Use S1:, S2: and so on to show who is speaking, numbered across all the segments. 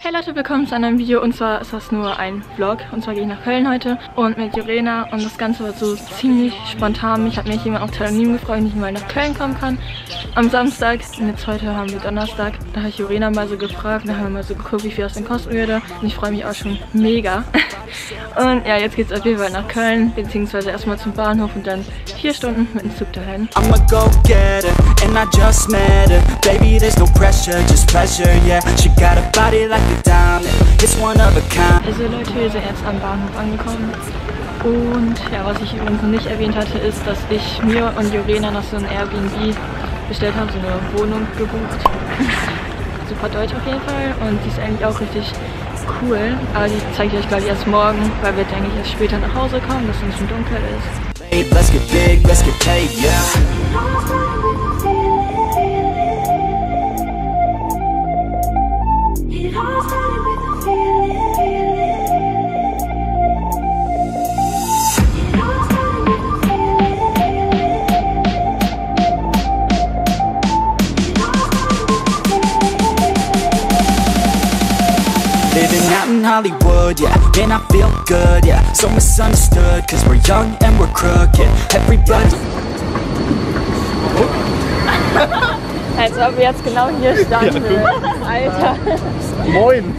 S1: Hey Leute, willkommen zu einem Video und zwar ist das nur ein Vlog und zwar gehe ich nach Köln heute und mit Jorena und das Ganze wird so ziemlich spontan. Mich hat mich jemand auf Telonym gefreut, dass ich mal nach Köln kommen kann am Samstag und jetzt heute haben wir Donnerstag. Da habe ich Jorena mal so gefragt, da haben wir mal so geguckt, wie viel das denn kosten würde und ich freue mich auch schon mega. Und ja, jetzt geht es auf jeden Fall nach Köln, beziehungsweise erstmal zum Bahnhof und dann 4 Stunden mit dem Zug dahin.
S2: I'm a go-getter and I just met her. Baby, there's no pressure, just pleasure, yeah. She got a body like a diamond, it's one of a kind.
S1: Also Leute, wir sind jetzt am Bahnhof angekommen. Und ja, was ich übrigens noch nicht erwähnt hatte, ist, dass ich mir und Jorena noch so ein Airbnb bestellt habe, so eine Wohnung gebucht. Super deutsch auf jeden Fall und die ist eigentlich auch richtig cool. Aber die zeige ich euch glaube ich erst morgen, weil wir denke ich erst später nach Hause kommen, dass es ein bisschen dunkel ist.
S2: Hey, let's get big, let's get paid, yeah. Living out in Hollywood, yeah, man, I feel good, yeah. So misunderstood, cause we're young and we're crooked. Everybody.
S1: Als ob wir jetzt genau hier standen. Ja, Alter.
S3: Moin!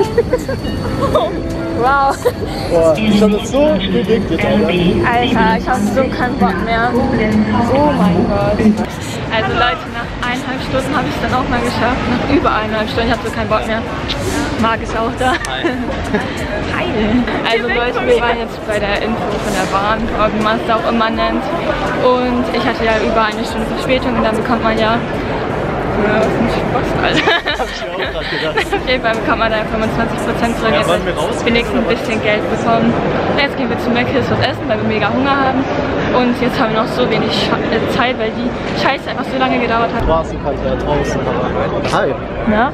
S1: Wow.
S3: Boah, ich hab das so bewegt jetzt, Alter.
S1: Alter, ich hab so keinen Bock mehr. Oh mein Gott. Also Leute, nach 1,5 Stunden habe ich es dann auch mal geschafft. Nach über 1,5 Stunden, ich habe so keinen Bock mehr. Marc ist auch da. Hi. Also Leute, wir waren jetzt bei der Info von der Bahn, wie man es auch immer nennt. Und ich hatte ja über 1 Stunde Verspätung und dann bekommt man ja... Das ist ein Spaß, Alter.
S3: Hab ich mir auch gerade gedacht.
S1: Auf jeden Fall bekommt man da 25% zurück.
S3: Ja,
S1: jetzt
S3: wollen wir raus?
S1: wenigstens ein bisschen Geld bekommen. Und jetzt gehen wir zu Mc's was essen, weil wir mega Hunger haben. Und jetzt haben wir noch so wenig Zeit, weil die Scheiße einfach so lange gedauert hat.
S3: Straßenkante da draußen. Hi.
S1: Ja?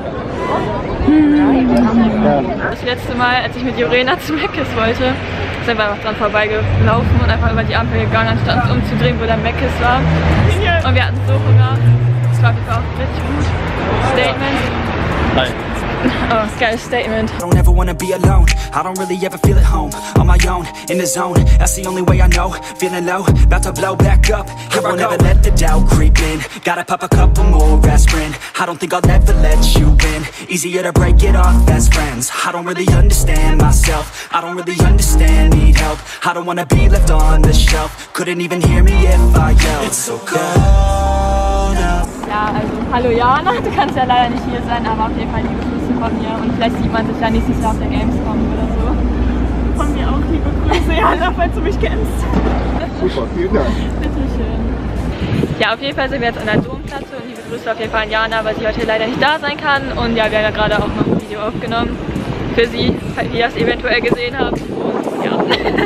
S3: Ja.
S1: Das letzte Mal, als ich mit Jorena zu Mc's wollte, sind wir einfach dran vorbeigelaufen und einfach über die Ampel gegangen, anstatt uns umzudrehen, wo der Mc's war. Und wir hatten so Hunger. Das war auf jeden Fall auch richtig gut. Statement.
S3: Hi.
S1: Oh, geiles Statement.
S2: I don't ever wanna be alone. I don't really ever feel at home. On my own, in the zone. That's the only way I know. Feeling low, about to blow back up. I won't ever let the doubt creep in. Gotta pop a couple more aspirin. I don't think I'll ever let you in. Easier to break it off best friends. I don't really understand myself. I don't really understand, need help. I don't wanna be left on the shelf. Couldn't even hear me if I yelled. It's so cold out.
S1: Ja, also hallo Jana, du kannst ja leider nicht hier sein, aber auf jeden Fall liebe Grüße von mir und vielleicht sieht man sich ja nächstes Jahr auf der Gamescom oder so. Von mir auch liebe Grüße, Jana, falls du mich kennst.
S3: Super, vielen Dank.
S1: Bitteschön. Ja, auf jeden Fall sind wir jetzt an der Domplatte und liebe Grüße auf jeden Fall an Jana, weil sie heute leider nicht da sein kann. Und ja, wir haben ja gerade auch noch ein Video aufgenommen für sie, falls ihr das eventuell gesehen habt. Und ja.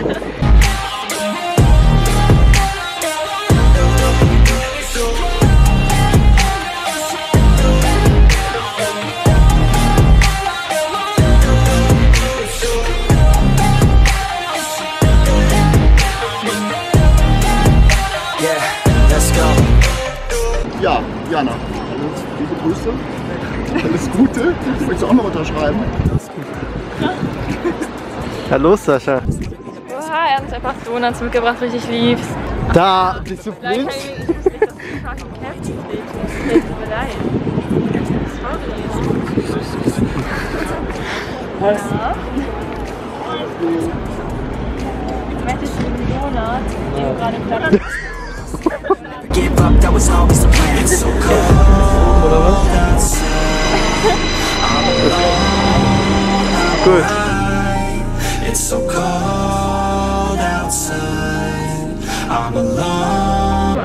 S3: Ja, Jana, liebe Grüße. Alles Gute. Willst du auch noch unterschreiben? Alles Gute. Hallo Sascha.
S1: Oha, er hat uns einfach Donuts mitgebracht, richtig lieb.
S3: Da, bist du blind?
S1: Was? Möchtest du einen Donut, den du gerade platt?
S2: Give up, that was always the plan. It's so cold outside. I'm alone.
S3: Gut.
S2: It's so cold outside. I'm alone.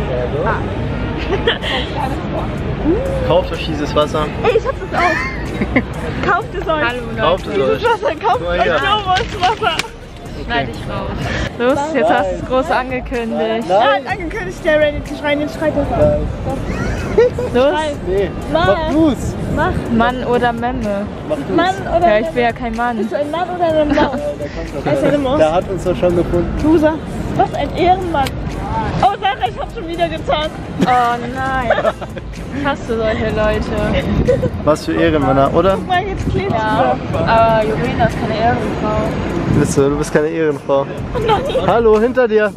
S3: Kauft euch dieses Wasser.
S4: Ey, ich hab das auch. Kauft es euch.
S1: Hallo Leute.
S3: Kauft es euch.
S4: Wasser, kauft euch Wasser.
S1: Schneid dich raus. Los, jetzt hast du es groß angekündigt.
S4: Er hat angekündigt, der Ready zu schreien, jetzt schreit er raus.
S1: Los,
S3: Nee,
S4: Mach.
S3: mach du's.
S4: Mach.
S1: Mann oder Memme.
S3: Mach du's.
S4: Mann oder
S1: Ja, ich bin ja kein Mann.
S4: Bist du ein Mann oder eine Maus?
S3: Der kommt doch
S4: Er ist eine Maus.
S3: Der hat uns doch schon gefunden.
S4: Loser. Was ein Ehrenmann. Oh Sarah, ich hab schon wieder getan.
S1: Oh nein. Ich hasse solche Leute.
S3: Was für Ehrenmänner, oder?
S4: Guck mal, jetzt klebt
S1: Ja, aber Jurina ist keine Ehrenfrau.
S3: Du bist keine Ehrenfrau. Hallo, hinter dir.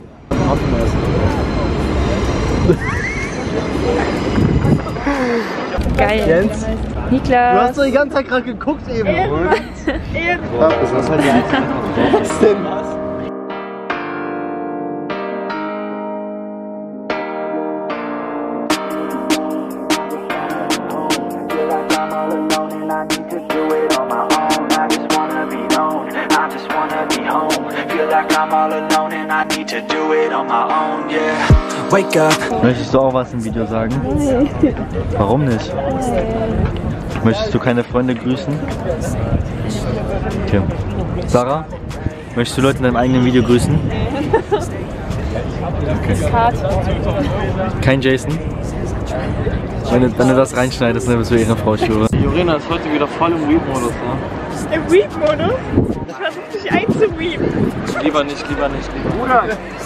S1: Geil.
S3: Jens?
S1: Niklas.
S3: Du hast doch die ganze Zeit gerade geguckt eben.
S4: Ehrenmann. Ehrenmann.
S3: Was war die einzige? Was denn?
S2: Wake up.
S5: Möchtest du auch was im Video sagen? Nee. Warum nicht? Möchtest du keine Freunde grüßen? Okay. Sarah, möchtest du Leute in deinem eigenen Video grüßen? Okay. Kein Jason? Wenn du das reinschneidest, dann bist du Ehrenfrau, ich schwöre.
S6: Jurina ist heute wieder voll im Weep-Modus, ne?
S4: Im Weep-Modus? Ich versuche dich einzuweepen.
S6: Lieber nicht, lieber nicht.
S4: Bruder!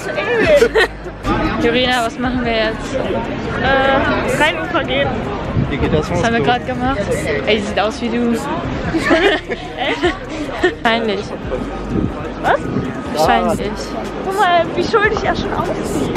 S1: Jurina, was machen wir jetzt?
S4: Rheinufer gehen.
S3: Wie geht das?
S1: Was haben wir gerade gemacht? Ey, sie sieht aus wie du. Wahrscheinlich.
S4: Was?
S1: Wahrscheinlich.
S4: Guck mal, wie schuldig er schon aussieht.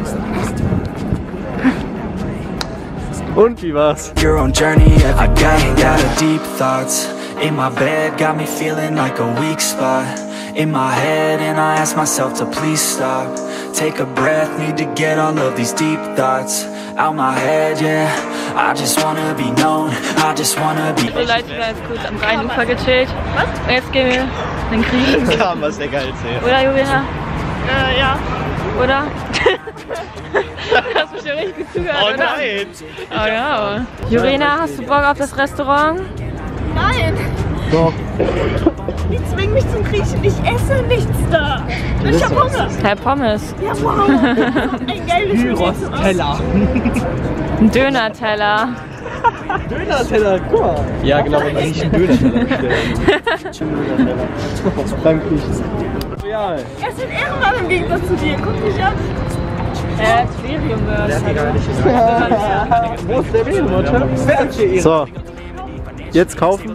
S3: Und wie war's?
S2: Your own journey every day. Got a deep thoughts in my bed, got me feeling like a weak spot in my head, and I ask myself to please stop. Take a breath, need to get all of these deep thoughts out my head, yeah. I just wanna be known, I just wanna be.
S1: So Leute, wir haben jetzt kurz am Rheinufer gechillt. Was? Und jetzt gehen wir in den Griechen.
S3: Ja, was der geilste.
S1: Oder Jurina?
S4: Ja.
S1: Oder? Du hast mich ja richtig gut zugehört,
S3: Oh
S1: oder?
S3: nein!
S1: Oh ja. Jurina, hast du Bock auf das Restaurant?
S4: Nein!
S3: Doch.
S4: Die zwingen mich zum Griechen. Ich esse nichts da. Ich hab Hunger.
S1: Herr Pommes.
S4: Ja, wow. Ein geiles
S3: Gyros-Teller.
S1: Ein Döner-Teller.
S3: Döner-Teller, guck mal. Ja, genau, wenn man nicht einen Döner-Teller bestellt. Beim Griechen. Ja.
S4: Er ist ein Ehrenmann im Gegensatz zu dir. Guck dich an.
S1: Twilium-Merch.
S3: Wo ist der Medienwatcher? So, jetzt kaufen.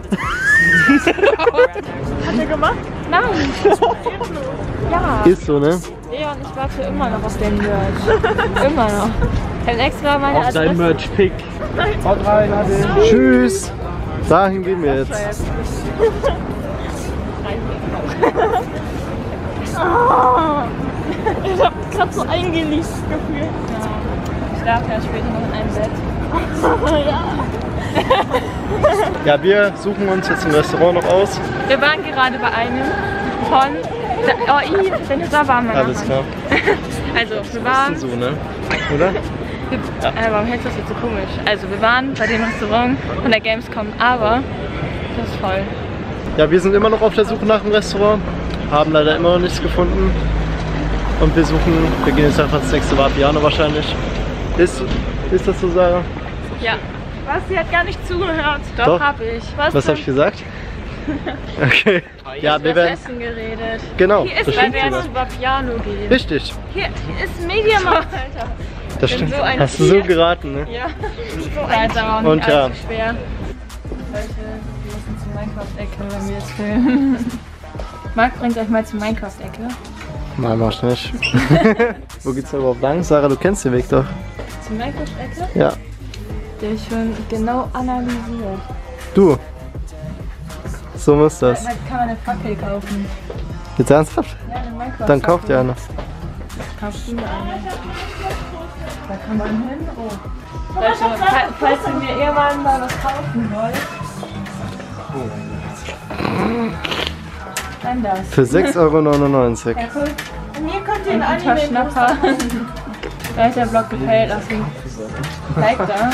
S4: Hat er gemacht?
S1: Nein. Ja.
S3: Ist so, ne?
S1: Leon, ich warte immer noch auf den Merch. Immer noch. Ich habe extra meine
S6: Auf dein
S1: Adresse.
S6: Merch-Pick.
S3: Haut rein, Ade. Tschüss. Dahin gehen wir jetzt.
S4: Oh, ich hab grad so eingeliebt gefühlt.
S1: Ja. Ich darf ja später noch in einem Bett.
S4: Ja.
S3: Ja, wir suchen uns jetzt ein Restaurant noch aus.
S1: Wir waren gerade bei einem von... da waren wir.
S3: Alles klar.
S1: Also, wir waren...
S3: So, ne? Oder?
S1: warum hältst du das jetzt so komisch? Also, wir waren bei dem Restaurant von der Gamescom, aber das ist voll.
S3: Ja, wir sind immer noch auf der Suche nach einem Restaurant. Haben leider immer noch nichts gefunden. Und wir gehen jetzt einfach das nächste Vapiano wahrscheinlich. Ist das so, Sarah?
S1: Ja.
S4: Was? Sie hat gar nicht zugehört.
S1: Doch, hab ich.
S3: Was habe ich gesagt? Okay. Ja, wir werden...
S1: Essen geredet.
S3: Genau,
S1: Hier ist,
S3: das
S1: weil
S3: stimmt
S1: wir jetzt
S3: sogar.
S1: über Piano gehen.
S3: Richtig,
S1: Hier ist Mediamarkt, Alter.
S3: das
S1: bin
S3: stimmt.
S1: so ein
S3: Hast du so geraten, ne?
S1: Ja. So ein aber auch nicht
S3: Und ja.
S1: allzu schwer. Leute, wir müssen zur Minecraft-Ecke, wenn wir jetzt filmen. Marc bringt euch mal zur Minecraft-Ecke.
S3: Nein, mach ich nicht. Wo geht's da überhaupt lang? Sarah, du kennst den Weg doch.
S1: Zur Minecraft-Ecke?
S3: Ja.
S1: Der ich schon genau analysiert.
S3: Du. So muss das.
S1: Da kann man eine Fackel kaufen.
S3: Jetzt ernsthaft?
S1: Ja, eine Minecraft-Fackel.
S3: Dann kauft ihr eine.
S1: Kaufst du eine? Da kann man hin. Oh. Leute, falls ihr mir irgendwann mal was kaufen wollt. Dann das.
S3: Für 6,99 Euro.
S1: Ja, cool.
S4: Mir könnt ihr
S1: Ein
S4: einen
S1: guter
S4: Anime
S1: Schnapper. Wenn euch der Vlog gefällt, lasst ein Like da.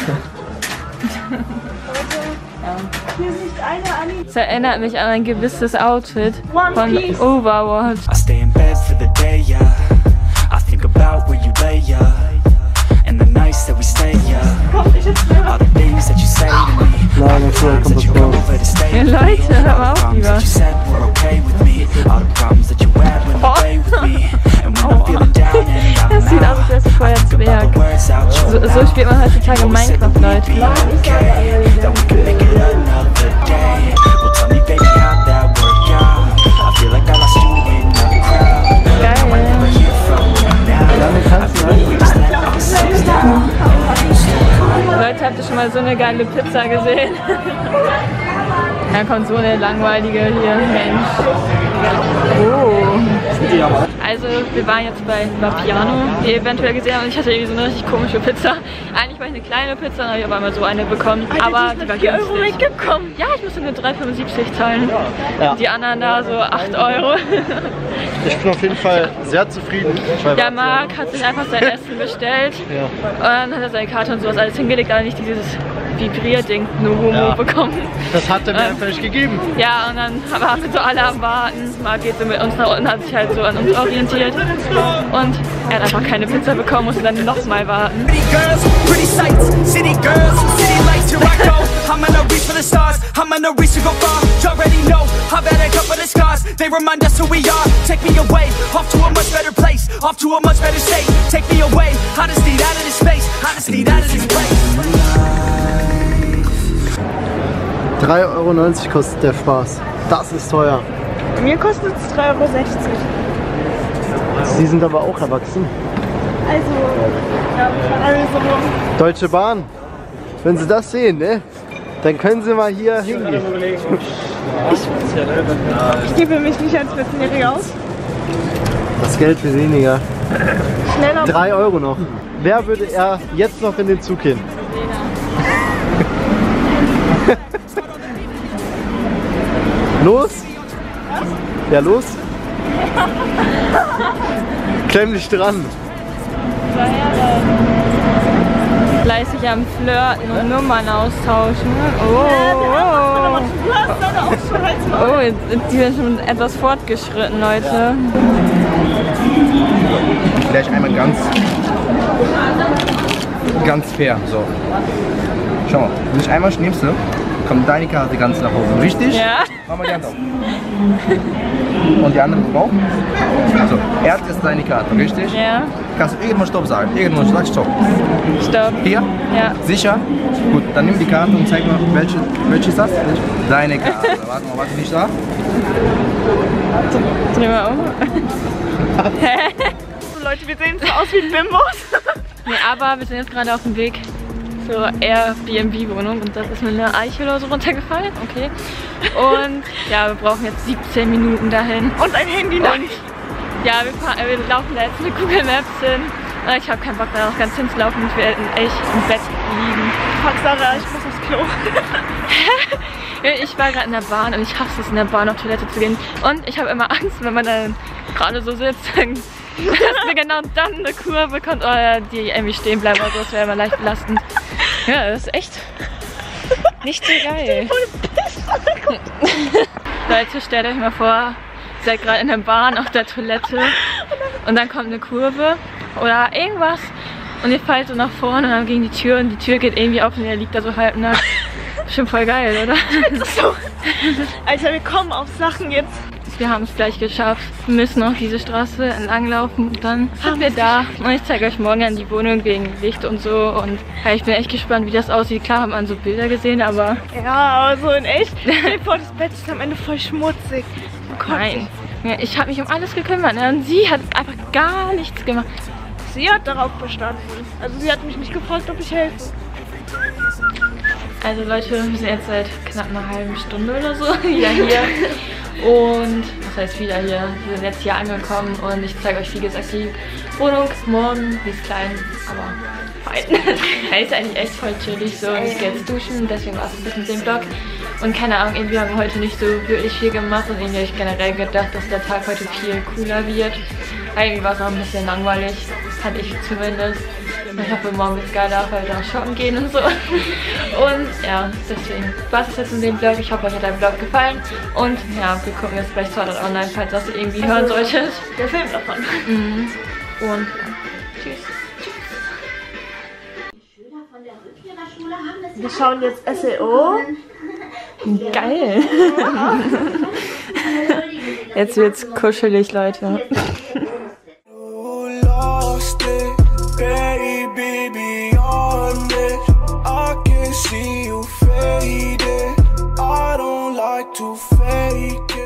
S4: Hier ist nicht eine Anime.
S1: Das erinnert mich an ein gewisses Outfit
S4: One
S1: von
S4: Piece.
S1: Overwatch.
S2: I stay in bed for the day, yeah. I think about where you lay, yeah. And the nights that we stay, yeah. All the things that you say to me.
S3: Nein, okay, kommt das vor.
S2: Over to stay
S1: Ja,
S2: with me.
S1: Leute, hör mal
S2: All the
S1: auf,
S2: problems
S1: lieber.
S2: that you said were okay with me. All the problems that you had when you lay with me. And when I'm feeling
S1: sieht aus, als wäre es Feuerzwerg. So spielt man heutzutage Minecraft, Leute. Leute, habt ihr schon mal so eine geile Pizza gesehen? Da kommt so eine langweilige hier, Mensch. Oh. Also wir waren jetzt bei Vapiano, die ihr eventuell gesehen habt, und ich hatte irgendwie so eine richtig komische Pizza. Eigentlich war ich eine kleine Pizza, dann habe ich aber mal so eine bekommen. Alter, aber die war 4 Euro weggekommen. Ja, ich musste nur 3,75 zahlen. Ja. Die anderen da so 8 Euro.
S3: Ich bin auf jeden Fall sehr zufrieden.
S1: Der Marc hat sich einfach sein Essen bestellt. Ja. Und dann hat er seine Karte und sowas alles hingelegt, aber nicht dieses Vibrierding, nur Homo bekommen. Das hat er mir einfach nicht gegeben. Ja, und dann waren wir so alle am Warten. Marc geht so mit uns nach unten, hat sich halt so an uns orientiert. Und er hat einfach keine Pizza bekommen, musste dann nochmal warten.
S3: €3,90 kostet der Spaß. Das ist teuer.
S4: Mir kostet es 3,60 Euro.
S3: Sie sind aber auch erwachsen.
S4: Also.
S3: Deutsche Bahn. Wenn Sie das sehen, ne? Dann können Sie mal hier hingehen.
S4: Ich gebe mich nicht als 14-Jähriger aus.
S3: Das Geld für weniger.
S4: Schneller.
S3: 3 Euro noch. Wer würde er jetzt noch in den Zug gehen? Los? Was? Ja, los? Klemm dich dran.
S1: Fleißig am Flirten und Nummern austauschen. Oh, die sind schon etwas fortgeschritten, Leute.
S7: Vielleicht einmal ganz fair. So. Schau mal, wenn ich einmal schnippst, kommt deine Karte ganz nach oben. Richtig? Ja. Mach mal die Hand auf. Und die andere auch? Also, er hat jetzt deine Karte, richtig? Ja. Kannst du irgendwann Stopp sagen? Irgendwann sagst Stopp.
S1: Stopp.
S7: Hier? Ja. Sicher? Gut, dann nimm die Karte und zeig mal, welche ist das? Deine Karte. Warte mal, was nicht da?
S1: Dreh mal um.
S4: So Leute, wir sehen so aus wie Bimbos.
S1: Nee, aber wir sind jetzt gerade auf dem Weg zur Airbnb-Wohnung und das ist mir eine Eiche oder so runtergefallen. Okay. Und ja, wir brauchen jetzt 17 Minuten dahin.
S4: Und ein Handy noch.
S1: Ja, wir laufen da jetzt mit Google Maps hin. Ich habe keinen Bock da noch ganz hinzulaufen. Ich werde echt im Bett liegen.
S4: Fuck Sarah, ich muss aufs Klo.
S1: Ich war gerade in der Bahn und ich hasse es, in der Bahn auf Toilette zu gehen. Und ich habe immer Angst, wenn man dann gerade so sitzt, dass mir genau dann eine Kurve kommt oder die irgendwie stehen bleiben oder so. Das wäre immer leicht belastend. Ja, das ist echt nicht so geil. Leute, stellt euch mal vor, ihr seid gerade in der Bahn auf der Toilette und dann kommt eine Kurve oder irgendwas und ihr fallt so nach vorne und dann gegen die Tür und die Tür geht irgendwie auf und ihr liegt da so halb nackt. Bestimmt voll geil, oder?
S4: So. Alter, wir kommen auf Sachen jetzt.
S1: Wir haben es gleich geschafft. Wir müssen noch diese Straße entlang laufen und dann sind wir da. Und ich zeige euch morgen an die Wohnung wegen Licht und so. Und ja, ich bin echt gespannt, wie das aussieht. Klar haben wir so Bilder gesehen, aber...
S4: Ja, aber so in echt. Stell dir vor, das Bett ist am Ende voll schmutzig.
S1: Nein. Ja, ich habe mich um alles gekümmert. Ne? Und sie hat einfach gar nichts gemacht.
S4: Sie hat darauf bestanden. Also sie hat mich nicht gefragt, ob ich helfe.
S1: Also Leute, wir sind jetzt seit knapp einer halben Stunde oder so wieder hier. Und das heißt wieder hier, wir sind jetzt hier angekommen und ich zeige euch wie gesagt die Wohnung morgen, die ist klein, aber fein. Er ist eigentlich echt voll chillig so und ich gehe jetzt duschen, deswegen war es ein bisschen mit dem Vlog. Und keine Ahnung, irgendwie haben wir heute nicht so wirklich viel gemacht und irgendwie habe ich generell gedacht, dass der Tag heute viel cooler wird. Irgendwie war es auch ein bisschen langweilig, fand ich zumindest. Und ich hoffe, morgen wird es geil auch, weil wir auch shoppen gehen und so. Und ja, deswegen war es jetzt in dem Vlog. Ich hoffe, euch hat der Vlog gefallen. Und ja, wir gucken jetzt gleich Sword Art Online, falls das irgendwie hören solltet.
S4: Der Film davon.
S1: Und ja, tschüss.
S4: Wir schauen jetzt SEO.
S1: Geil. Jetzt wird's kuschelig, Leute.
S8: fake